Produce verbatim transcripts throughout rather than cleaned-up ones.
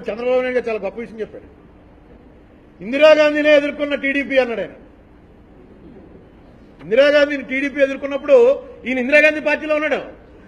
చంద్రబాబు నాయుడు గారు చాలా గొప్ప విషయం చెప్పాడు. ఇందిరాగాంధీనే ఎదుర్కొన్న టీడీపీ అన్నాడు ఆయన. ఇందిరాగాంధీని టీడీపీ ఎదుర్కొన్నప్పుడు ఈయన ఇందిరాగాంధీ పార్టీలో ఉన్నాడు.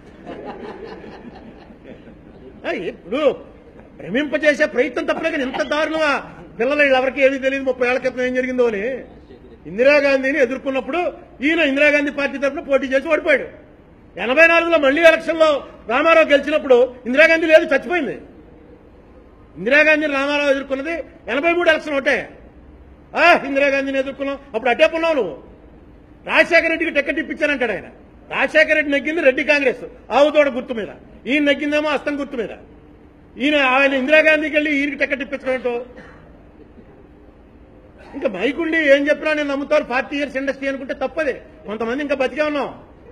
ఇప్పుడు భ్రమింపజేసే ప్రయత్నం తప్పలే కానీ ఎంత దారుణమా పిల్లలు ఎవరికి ఏమీ తెలియదు ముప్పై ఏళ్ల క్రితం ఏం జరిగిందో అని. ఇందిరాగాంధీని ఎదుర్కొన్నప్పుడు ఈయన ఇందిరాగాంధీ పార్టీ తరఫున పోటీ చేసి ఓడిపోయాడు. ఎనభై నాలుగులో మళ్లీ ఎలక్షన్ లో రామారావు గెలిచినప్పుడు ఇందిరాగాంధీ లేదు, చచ్చిపోయింది. ఇందిరాగాంధీని రామారావు ఎదుర్కొన్నది ఎనభై మూడు ఎలక్షన్ ఒకటే. ఆ ఇందిరాగాంధీని ఎదుర్కొన్నావు, అప్పుడు అట్టే పొన్నావు నువ్వు. రాజశేఖర రెడ్డికి టికెట్ ఇప్పించానంటాడు ఆయన. రాజశేఖర రెడ్డి నెగ్గింది రెడ్డి కాంగ్రెస్ ఆవుతోడ గుర్తు మీద, ఈయన నెగ్గిందేమో అస్తం గుర్తు మీద. ఈయన ఆయన ఇందిరాగాంధీకి వెళ్ళి ఈయనకి టికెట్ ఇప్పించడంటో. ఇంకా మైకుండి ఏం చెప్పినా నేను నమ్ముతారు ఫార్టీ ఇయర్స్ ఇండస్ట్రీ అనుకుంటే తప్పదే. కొంతమంది ఇంకా బతికే ఉన్నాం.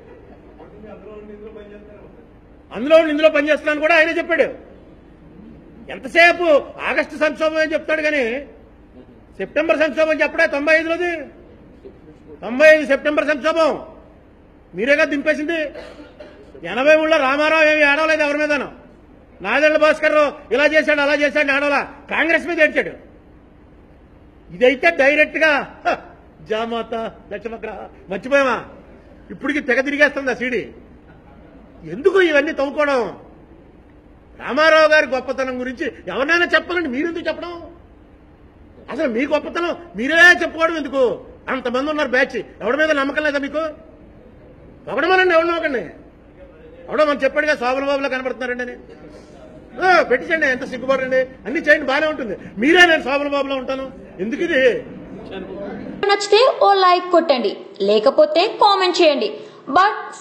అందులో ఇందులో పనిచేస్తున్నాను కూడా ఆయనే చెప్పాడు. ఎంతసేపు ఆగస్టు సంక్షోభం అని చెప్తాడు కానీ సెప్టెంబర్ సంక్షోభం చెప్పడే. తొంభై ఐదులోది తొంభై ఐదు సెప్టెంబర్ సంక్షోభం మీరేగా దింపేసింది. ఎనభై మూడులో రామారావు ఏమి ఆడవలేదు ఎవరి మీదనో. నాదెళ్ల భాస్కర్ ఇలా చేశాడు అలా చేశాడు ఆడవలా, కాంగ్రెస్ మీద ఏడ్చాడు. ఇదైతే డైరెక్ట్ గా జామాత లక్ష్మగ్రహ మర్చిపోయామా. ఇప్పటికి తెగ తిరిగేస్తుంది ఆ సీడీ. ఎందుకు ఇవన్నీ తవ్వుకోవడం? రామారావు గారి గొప్పతనం గురించి ఎవరినైనా చెప్పాలండి, మీరెందుకు చెప్పడం? అసలు మీ గొప్పతనం మీరే చెప్పుకోవడం ఎందుకు? అంతమంది ఉన్నారు బ్యాచ్, ఎవరి మీద నమ్మకం లేదా మీకు? ఒకడమనండి, ఎవరు నమ్మకండి. ఎవడో మనం చెప్పాడుగా శోభన బాబులో కనబడుతున్నారండి అని పెట్టించండి. ఎంత సిగ్గుపడండి, అన్ని చేయండి, బాగానే ఉంటుంది. మీరే నేను శోభన బాబులో ఉంటాను ఎందుకు? ఇది నచ్చితే ఓ లైక్ కొట్టండి, లేకపోతే కామెంట్ చేయండి. బట్